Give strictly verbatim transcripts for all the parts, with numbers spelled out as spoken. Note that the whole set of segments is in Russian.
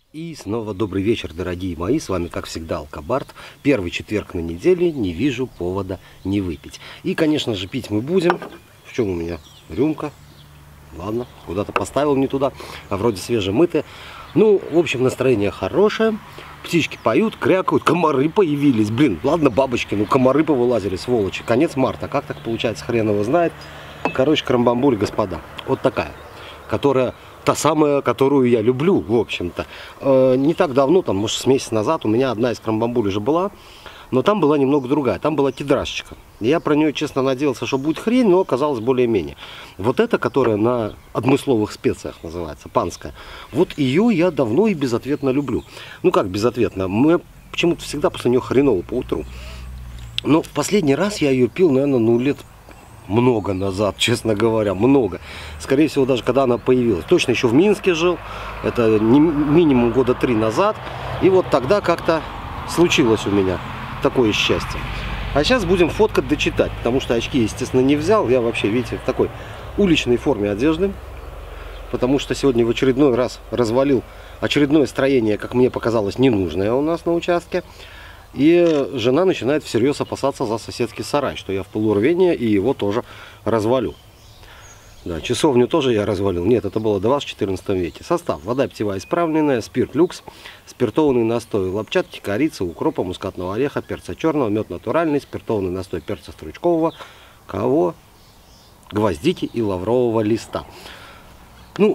И снова добрый вечер, дорогие мои, с вами, как всегда, Алкобард. Первый четверг на неделе, не вижу повода не выпить. И, конечно же, пить мы будем. В чем у меня рюмка? Ладно, куда-то поставил не туда, а вроде свежемытая. Ну, в общем, настроение хорошее. Птички поют, крякают, комары появились. Блин, ладно, бабочки, ну комары повылазили, сволочи. Конец марта, как так получается, хрен его знает. Короче, карамбамбуль, господа. Вот такая, которая... Та самая, которую я люблю, в общем-то. Э, не так давно, там, может, с месяца назад, у меня одна из крамбамбуль уже была, но там была немного другая. Там была кедрашечка. Я про нее, честно, надеялся, что будет хрень, но оказалось более-менее. Вот эта, которая на одмысловых специях называется, панская, вот ее я давно и безответно люблю. Ну, как безответно? Мне почему-то всегда после нее хреново по утру. Но в последний раз я ее пил, наверное, ну, лет... много назад, честно говоря, много. Скорее всего, даже когда она появилась. Точно еще в Минске жил. Это не, минимум года три назад. И вот тогда как-то случилось у меня такое счастье. А сейчас будем фоткать, дочитать. Потому что очки, естественно, не взял. Я вообще, видите, в такой уличной форме одежды. Потому что сегодня в очередной раз развалил очередное строение, как мне показалось, ненужное у нас на участке. И жена начинает всерьез опасаться за соседский сарай, что я в полурвении и его тоже развалю. Да, часовню тоже я развалил. Нет, это было до вас в четырнадцатом веке. Состав: вода питьевая исправленная, спирт люкс, спиртованный настой лапчатки, корицы, укропа, мускатного ореха, перца черного, мед натуральный, спиртованный настой перца стручкового, кого, гвоздики и лаврового листа. Ну,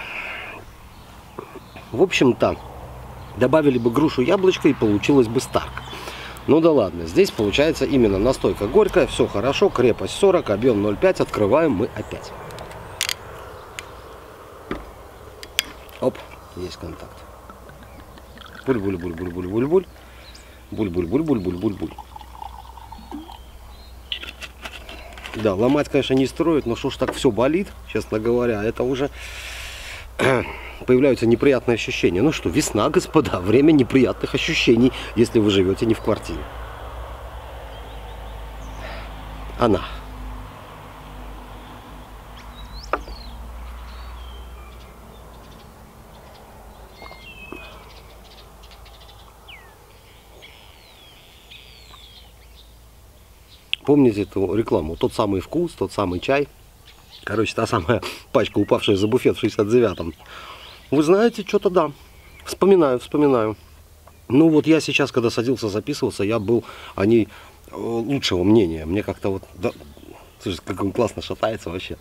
в общем-то, добавили бы грушу, яблочко, и получилось бы старк. Ну да ладно, здесь получается именно настойка горькая, все хорошо, крепость сорок, объем ноль пять, открываем мы опять. Оп, есть контакт. Буль-буль-буль-буль-буль-буль-буль. Буль-буль-буль-буль-буль-буль-буль. Да, ломать, конечно, не строит, но что ж так все болит, честно говоря, это уже... появляются неприятные ощущения. Ну что, весна, господа, время неприятных ощущений, если вы живете не в квартире. Она. Помните эту рекламу? Тот самый вкус, тот самый чай. Короче, та самая пачка, упавшая за буфет в шестьдесят девятом. Вы знаете, что-то да. Вспоминаю, вспоминаю. Ну вот я сейчас, когда садился записываться, я был о ней лучшего мнения. Мне как-то вот... Да, слушай, как он классно шатается вообще.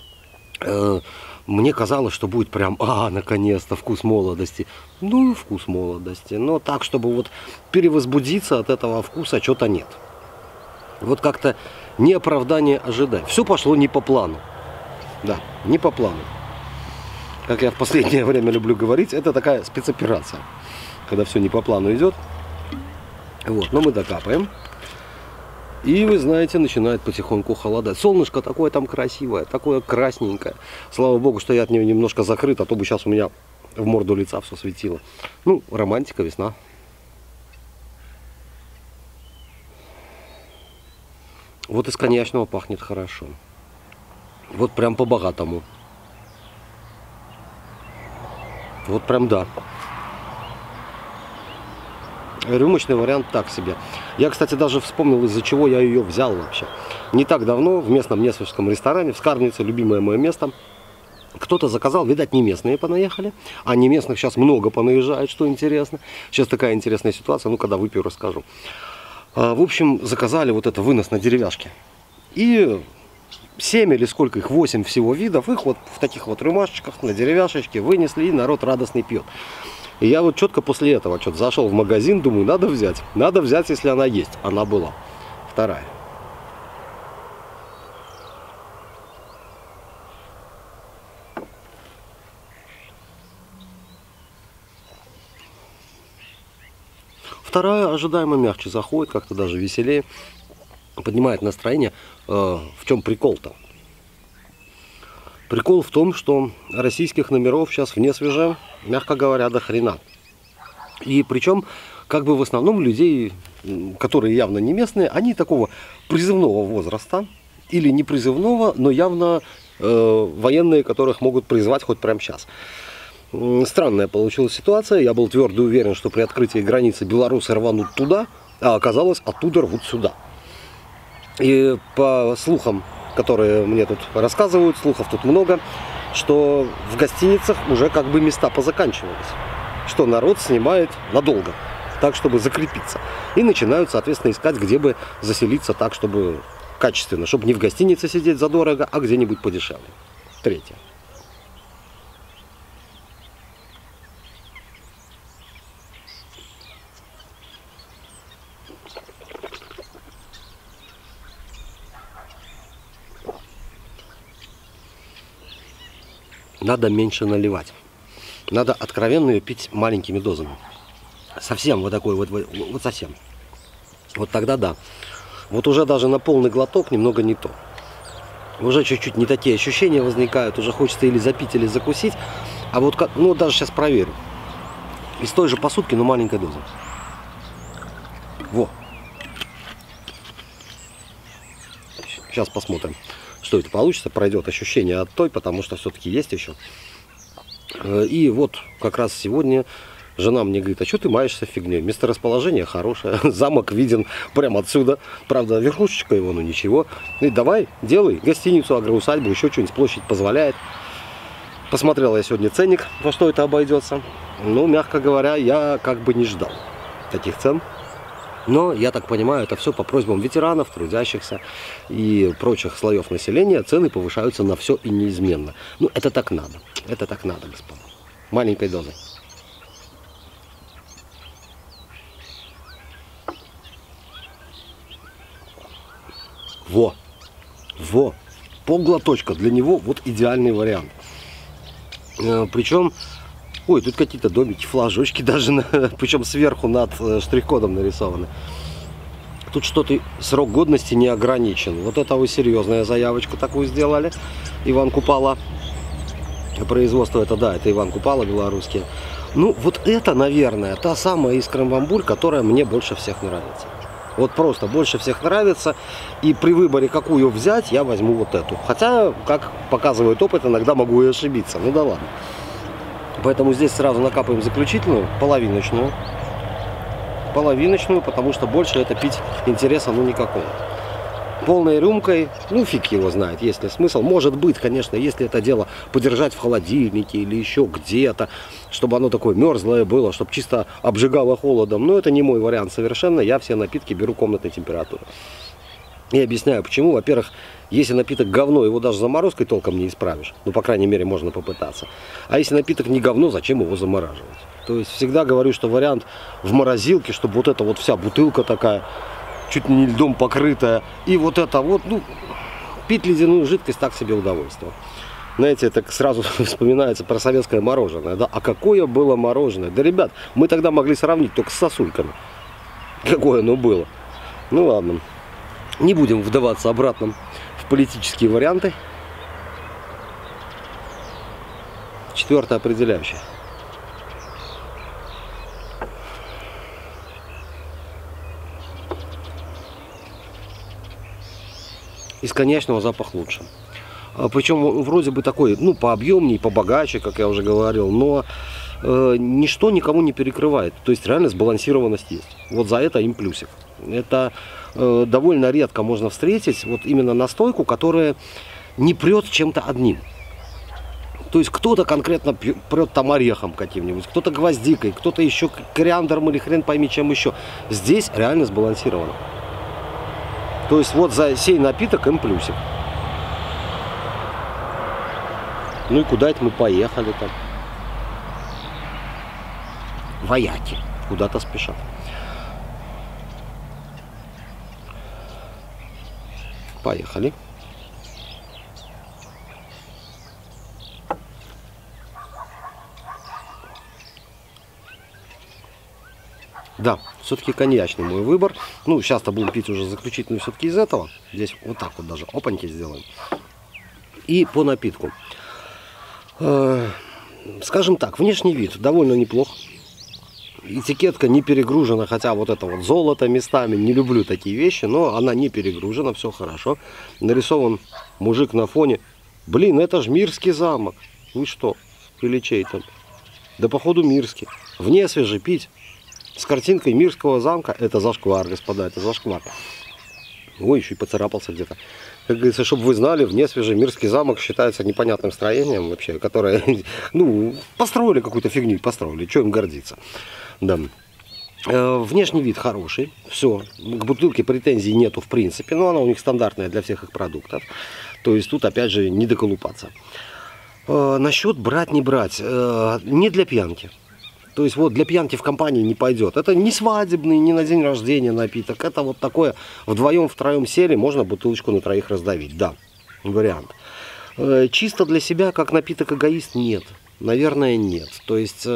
Мне казалось, что будет прям, а, наконец-то, вкус молодости. Ну, вкус молодости. Но так, чтобы вот перевозбудиться от этого вкуса, что-то нет. Вот как-то не оправдание ожиданий. Все пошло не по плану. Да, не по плану. Как я в последнее время люблю говорить, это такая спецоперация. Когда все не по плану идет. Вот, но мы докапаем. И, вы знаете, начинает потихоньку холодать. Солнышко такое там красивое, такое красненькое. Слава богу, что я от него немножко закрыт, а то бы сейчас у меня в морду лица все светило. Ну, романтика, весна. Вот из коньячного пахнет хорошо. Вот прям по-богатому. Вот прям да. Рюмочный вариант так себе. Я, кстати, даже вспомнил, из-за чего я ее взял вообще. Не так давно в местном несвежском ресторане, в Скарбнице, любимое мое место, кто-то заказал, видать, не местные понаехали. А не местных сейчас много понаезжает, что интересно. Сейчас такая интересная ситуация, ну, когда выпью, расскажу. А, в общем, заказали вот это вынос на деревяшке. И... семь или сколько их, восемь всего видов, их вот в таких вот рюмашечках на деревяшечке вынесли, и народ радостный пьет. И я вот четко после этого что-то зашел в магазин, думаю, надо взять. Надо взять, если она есть. Она была. Вторая. Вторая ожидаемо мягче заходит, как-то даже веселее. Поднимает настроение. В чем прикол-то? Прикол в том, что российских номеров сейчас в несвеже, мягко говоря, до хрена. И причем, как бы в основном людей, которые явно не местные, они такого призывного возраста, или не призывного, но явно э, военные, которых могут призвать хоть прямо сейчас. Странная получилась ситуация. Я был твердо уверен, что при открытии границы белорусы рванут туда, а оказалось, оттуда рвут сюда. И по слухам, которые мне тут рассказывают, слухов тут много, что в гостиницах уже как бы места позаканчивались. Что народ снимает надолго, так, чтобы закрепиться. И начинают, соответственно, искать, где бы заселиться так, чтобы качественно. Чтобы не в гостинице сидеть задорого, а где-нибудь подешевле. Третье. Надо меньше наливать. Надо откровенно ее пить маленькими дозами. Совсем вот такой вот, вот совсем. Вот тогда да. Вот уже даже на полный глоток немного не то. Уже чуть-чуть не такие ощущения возникают. Уже хочется или запить, или закусить. А вот, ну даже сейчас проверю. Из той же посудки, но маленькая доза. Во. Сейчас посмотрим, что это получится. Пройдет ощущение от той, потому что все-таки есть еще. И вот как раз сегодня жена мне говорит: а что ты маешься фигней? Месторасположение хорошее, замок виден прямо отсюда. Правда, верхушечка его, ну ничего. И давай, делай гостиницу, агроусадьбу, еще что-нибудь, площадь позволяет. Посмотрел я сегодня ценник, во что это обойдется. Ну, мягко говоря, я как бы не ждал таких цен. Но, я так понимаю, это все по просьбам ветеранов, трудящихся и прочих слоев населения. Цены повышаются на все и неизменно. Ну, это так надо. Это так надо, господа. Маленькой дозой. Во! Во! Полглоточка. Для него вот идеальный вариант. Причем... Ой, тут какие-то домики, флажочки даже, на, причем сверху над штрих-кодом нарисованы. Тут что-то, срок годности не ограничен. Вот это вы серьезная заявочку такую сделали. Иван Купала. Производство это, да, это Иван Купала, белорусские. Ну, вот это, наверное, та самая искромбамбуль, которая мне больше всех нравится. Вот просто больше всех нравится. И при выборе, какую взять, я возьму вот эту. Хотя, как показывает опыт, иногда могу и ошибиться. Ну да ладно. Поэтому здесь сразу накапаем заключительную, половиночную. Половиночную, потому что больше это пить интереса ну никакого. Полной рюмкой, ну фиг его знает, есть ли смысл. Может быть, конечно, если это дело подержать в холодильнике или еще где-то, чтобы оно такое мерзлое было, чтобы чисто обжигало холодом. Но это не мой вариант совершенно. Я все напитки беру комнатной температуры. И объясняю почему. Во-первых, если напиток говно, его даже заморозкой толком не исправишь. Ну, по крайней мере, можно попытаться. А если напиток не говно, зачем его замораживать? То есть всегда говорю, что вариант в морозилке, чтобы вот эта вот вся бутылка такая, чуть не льдом покрытая, и вот это вот, ну, пить ледяную жидкость так себе удовольствие. Знаете, так сразу вспоминается про советское мороженое. Да? А какое было мороженое? Да, ребят, мы тогда могли сравнить только с сосульками. Какое оно было. Ну, ладно. Не будем вдаваться обратно в политические варианты. Четвертое определяющее. Из коньячного запах лучше. Причем вроде бы такой, ну, пообъемнее, побогаче, как я уже говорил, но э, ничто никому не перекрывает. То есть реально сбалансированность есть. Вот за это им плюсик. Это э, довольно редко можно встретить вот именно настойку, которая не прет чем-то одним. То есть кто-то конкретно прет там орехом каким-нибудь, кто-то гвоздикой, кто-то еще кориандром или хрен пойми чем еще. Здесь реально сбалансировано. То есть вот за сей напиток им плюсик. Ну и куда это мы поехали там? Вояки куда-то спешат. Поехали. Да, все-таки коньячный мой выбор. Ну, сейчас-то будем пить уже заключительную все-таки из этого. Здесь вот так вот даже опаньки сделаем. И по напитку. Скажем так, внешний вид довольно неплох. Этикетка не перегружена, хотя вот это вот золото местами, не люблю такие вещи, но она не перегружена, все хорошо. Нарисован мужик на фоне. Блин, это ж Мирский замок. Вы что? Или чей-то? да походу Мирский. В Несвеже пить с картинкой Мирского замка, это зашквар, господа, это зашквар. Ой, еще и поцарапался где-то. Как говорится, чтобы вы знали, в Несвеже Мирский замок считается непонятным строением вообще, которое, ну, построили какую-то фигню, построили, что им гордиться. Да. Внешний вид хороший, все, к бутылке претензий нету в принципе, но она у них стандартная для всех их продуктов. То есть тут опять же не доколупаться. Насчет брать, не брать, не для пьянки. То есть вот для пьянки в компании не пойдет. Это не свадебный, не на день рождения напиток. Это вот такое вдвоем-втроем сели, можно бутылочку на троих раздавить. Да, вариант. Чисто для себя, как напиток эгоист, нет. Наверное, нет. То есть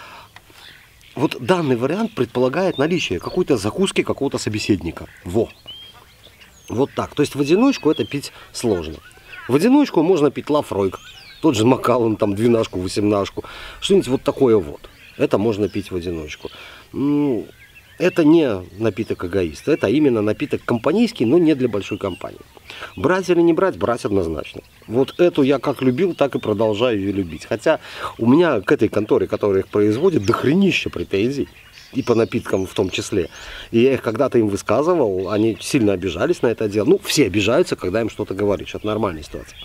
вот данный вариант предполагает наличие какой-то закуски, какого-то собеседника. Во. Вот так. То есть в одиночку это пить сложно. В одиночку можно пить лафройк. Тот же Макаллан, там, двенашку, восемнашку. Что-нибудь вот такое вот. Это можно пить в одиночку. Это не напиток эгоиста. Это именно напиток компанейский, но не для большой компании. Брать или не брать? Брать однозначно. Вот эту я как любил, так и продолжаю ее любить. Хотя у меня к этой конторе, которая их производит, дохренища претензий. И по напиткам в том числе. И я их когда-то им высказывал, они сильно обижались на это дело. Ну, все обижаются, когда им что-то говоришь. Это нормальная ситуация.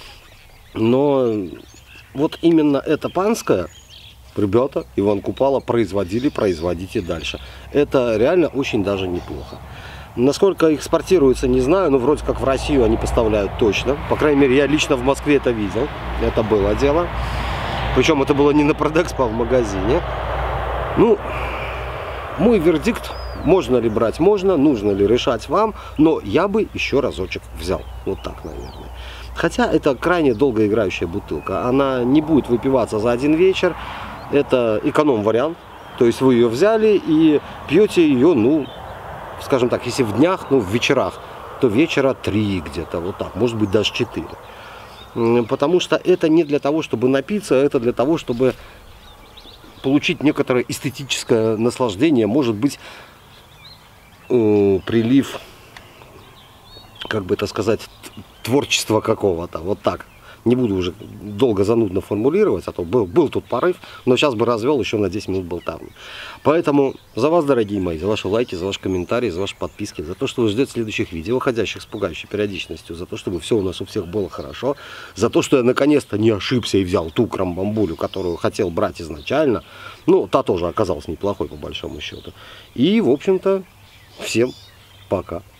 Но вот именно это панское, ребята, Иван Купала производили, производите дальше. Это реально очень даже неплохо. Насколько экспортируется, не знаю, но вроде как в Россию они поставляют точно. По крайней мере, я лично в Москве это видел. Это было дело. Причем это было не на Продэкспо, а в магазине. Ну, мой вердикт, можно ли брать, можно, нужно ли решать вам, но я бы еще разочек взял. Вот так, наверное. Хотя это крайне долгоиграющая бутылка. Она не будет выпиваться за один вечер. Это эконом-вариант. То есть вы ее взяли и пьете ее, ну, скажем так, если в днях, ну, в вечерах, то вечера три где-то, вот так, может быть даже четыре. Потому что это не для того, чтобы напиться, это для того, чтобы получить некоторое эстетическое наслаждение, может быть, э, прилив, как бы это сказать, творчества какого-то, вот так. Не буду уже долго занудно формулировать, а то был, был тут порыв, но сейчас бы развел еще на десять минут болтовни. Поэтому за вас, дорогие мои, за ваши лайки, за ваши комментарии, за ваши подписки, за то, что вы ждете следующих видео, выходящих с пугающей периодичностью, за то, чтобы все у нас у всех было хорошо, за то, что я наконец-то не ошибся и взял ту крамбамбулю, которую хотел брать изначально. Ну, та тоже оказалась неплохой по большому счету. И, в общем-то, всем пока.